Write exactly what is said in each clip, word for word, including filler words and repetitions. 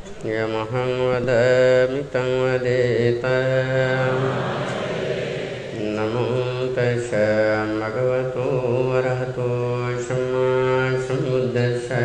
Yamahang vadami tang vadeta Namo tassa bhagavato arahato samma sambuddhassa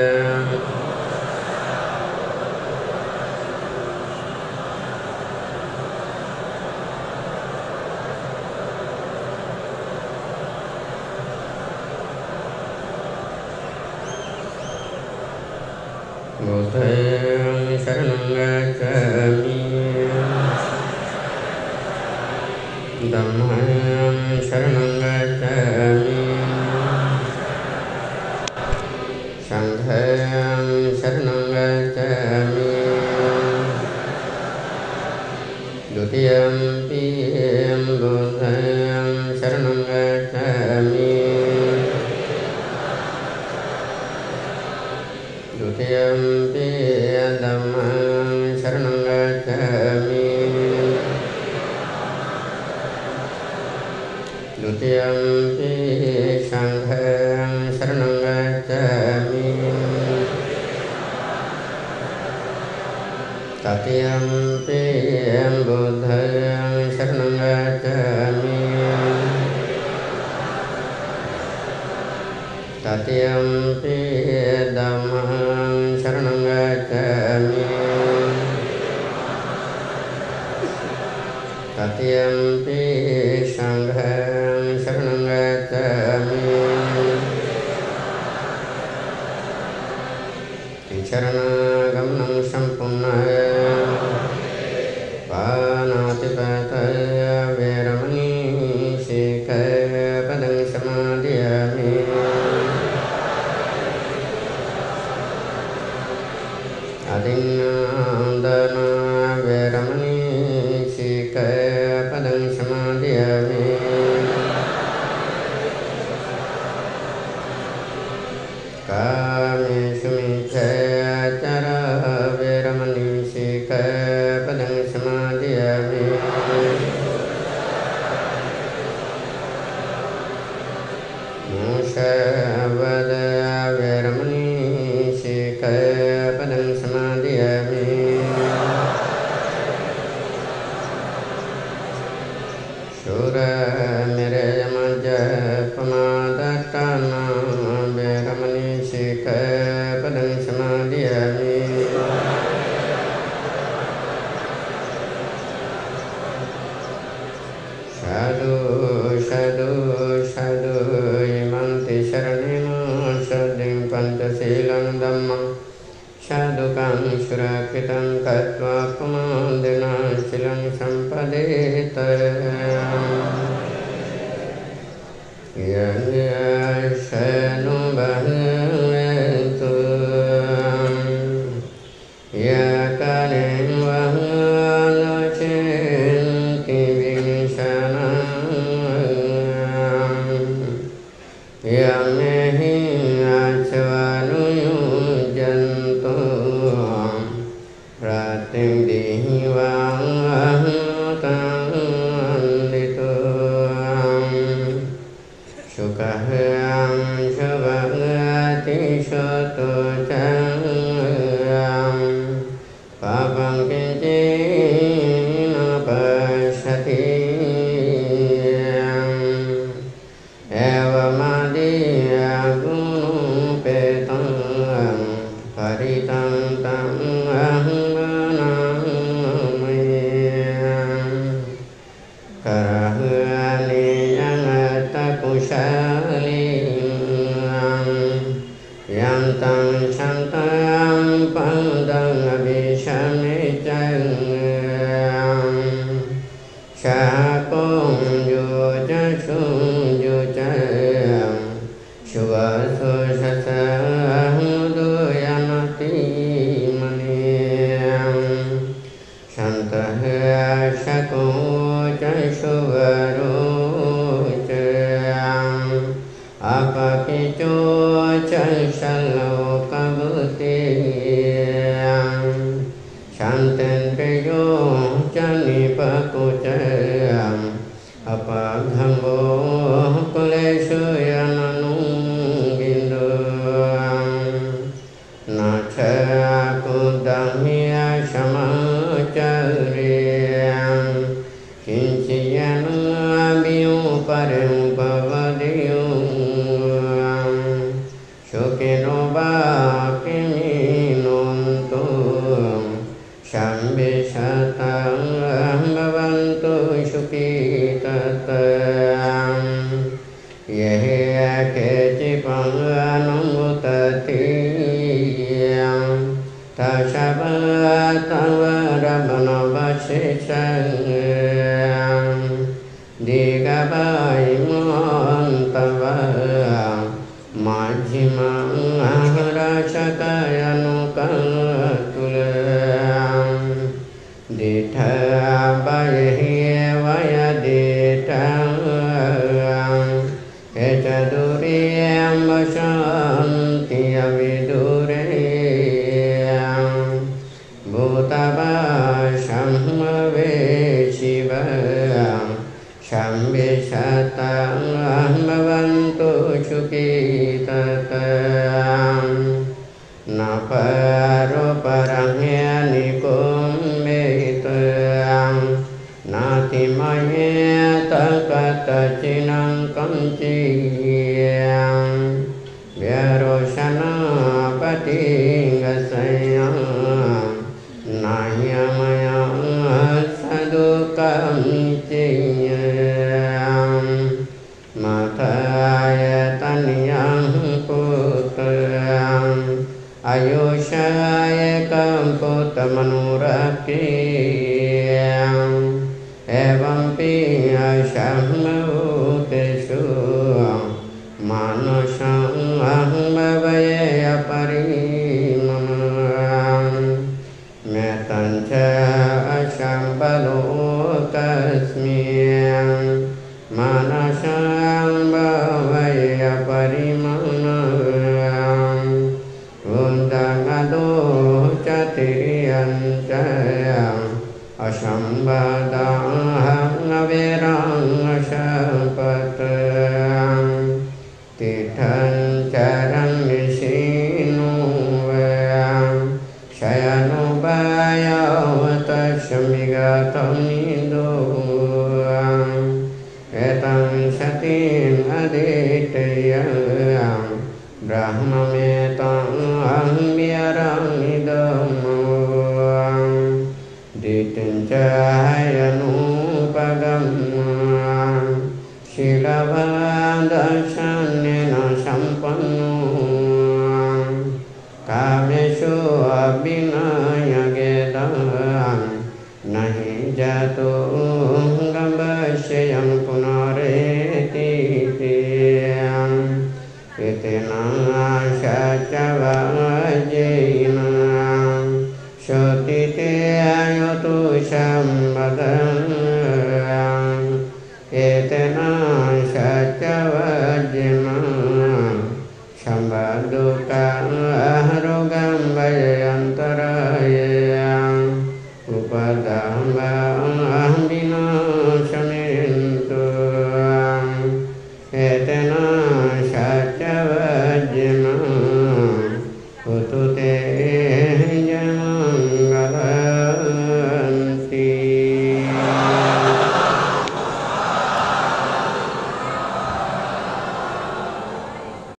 Buddhang saranang gacchami Dhammang saranang gacchami Sanghang saranang gacchami Dutiyampi Buddhang saranang gacchami Dutiyampi Dhammang saranang gacchami Dutiyampi Sanghang saranang gacchami Tatiyampi Buddhang saranang gacchami Tatiyampi Dhammang saranang gacchami Tatiyampi Sanghang saranang gacchami Sarana-gamanang sampurnaya Panatipataya Veramani Sikkhapadang samadhiyami Adinādana Veramani Sikkhapadang samadhiyami Kamesu miccacara Veramani Sikkhapadang samadhiyami Musavada Veramani Sikkhapadang samadhiyami Suramiraya majjapamadatthana Veramani Sikkhapadang samadhiyami Sadhu sadhu sadhu imanti saranena saddhim pancasilang dhammam sadhukang surakritam katva pamandena silang sampadeta Yasanu bhavetu Yakanem vahanacenti vinsanam Yamehi achavanu yujantu Prating dihivang tanditu Sukahang Tasabatavarabhanavashishang Digabhayimantava Majjhimang Rachakayanukantulang Dithabayehi vayaditang Echaduriyam vasanti avidureyam Bhutabhasham aveshivang Shambhisatang bhavantu chukitatam Naparo parangyanikum mehitam Natimaye takatacinang kanciyang Vyarosana patingasayang Nayamayang sadukam ciyang Matayatanyang putrang Ayushayakam puttamanurakyang Evam piyashamuteshu manasam bhavaya parimanam Metanca ashambalokasmiyam manasam bhavaya parimanam Undangado catiriyancayam Asambadahang avirang asapatam Tidhan charang nisinuvayam Sayanubhayavatasamigatam niduvam Etang satin aditayam Brahmametang ambiyarang idamam Ditincahayanupagam Silavadasanena sampannu Kamesu abhinayagedam Nahi jatung gambhasyayam punaretitiyam Itinang syacavajinam Sotityayotu sambadang Itinang syacavajinam Sambadukang arugam